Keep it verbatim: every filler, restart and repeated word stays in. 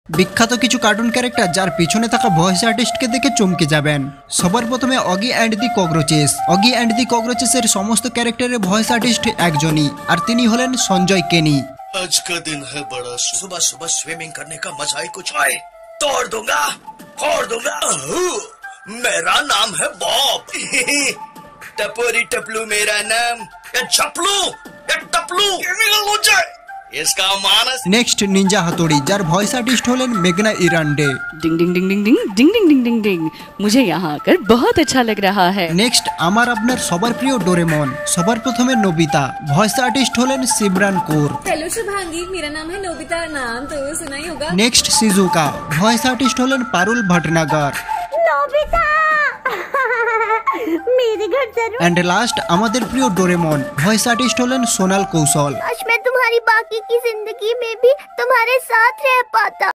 বিখ্যাত কিছু cartoon character যার পিছনে থাকা ভয়েস আর্টিস্টকে দেখে চমকে যাবেন। সবার প্রথমে অগি অ্যান্ড দি ককরোচেস। অগি অ্যান্ড দি ককরোচেসের সমস্ত ক্যারেক্টারের ভয়েস আর্টিস্ট একজনই, আর তিনি হলেন সঞ্জয় কেনি। आज का दिन है बड़ा सुबह सुबह स्विमिंग करने का मजा ही कुछ है। तोड़ दूंगा फोड़ दूंगा। मेरा नाम है बॉब। टपोरी टपलू मेरा नाम। ये चपलू ये टपलू केमिकल हो जाए इसका मानस। नेक्स्ट निंजा हाथोड़ी, যার ভয়েস আর্টিস্ট হলেন মেঘনা ইরান্ডে। डिंग डिंग डिंग डिंग डिंग डिंग डिंग डिंग डिंग डिंग मुझे यहाँ आकर बहुत अच्छा लग रहा है। নেক্সট আমার আপনার সবার প্রিয় ডোরেমন। সবার প্রথমে নোবিতা, ভয়েস আর্টিস্ট হলেন সিমরান কৌর। हेलो शुभांगी, मेरा नाम है नोबिता, नाम तो सुना ही होगा। নেক্সট সিজুকা, ভয়েস আর্টিস্ট হলেন পারুল ভটনাগর। नोबिता मेरे घर जरूर। एंड लास्ट আমাদের প্রিয় ডোরেমন, ভয়েস আর্টিস্ট হলেন সোনাল কৌশল। काश मैं तुम्हारी बाकी की जिंदगी में भी तुम्हारे साथ रह पाता।